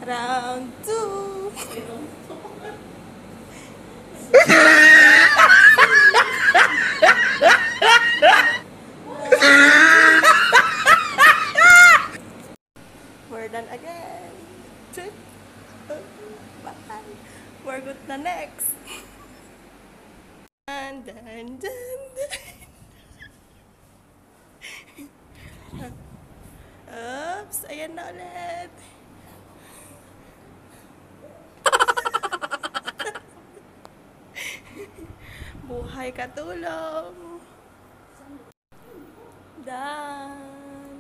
Round 2. We're done again. Bye. We're good na next. Dun. Oops, ayan na ulit. Buhay katulong. Done.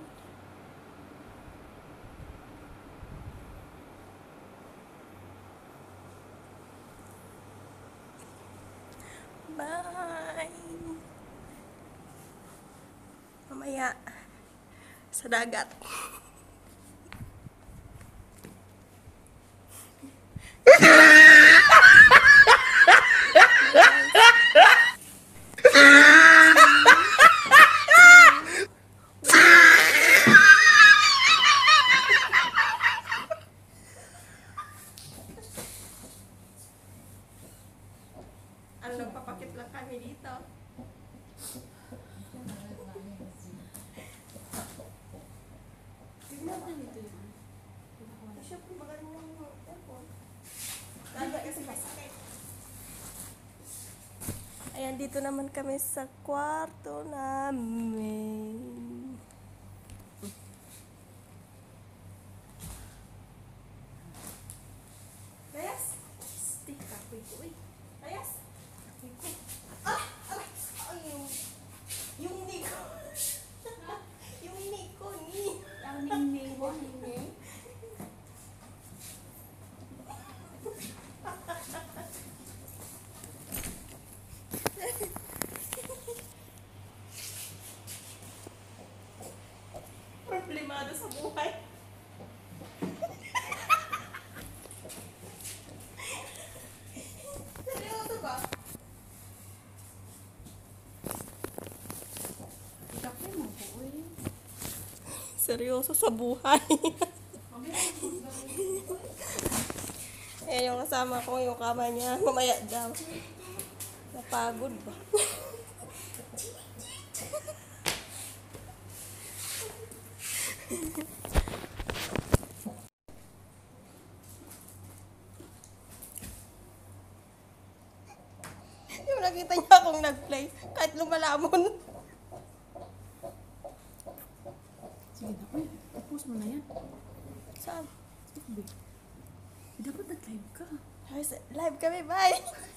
Bye. Mamaya sa dagat. Ano, nagpapakit lang kami dito. Tignan mo dito yun. Siyempre, magaling lang yung aircon. Kaya kasi masakit. Ayan, dito naman kami sa kwarto namin. Ayas? Stick ka, uy. Ayas? Yung Nico. Yung Nico ni. Ang ningning mo, ningning. Problemado sa buhay. Seryoso ba? Kapit mo po, uy. Seryoso sa buhay. Ayan yung kasama ko, yung kama niya. Mamaya daw. Napagod ba? Yung nakita niya akong nag-play, kahit lumalamon. Sige na, uy. Tapos mo na yan. Saan? Dapat nag-live ka. Live kami, bye!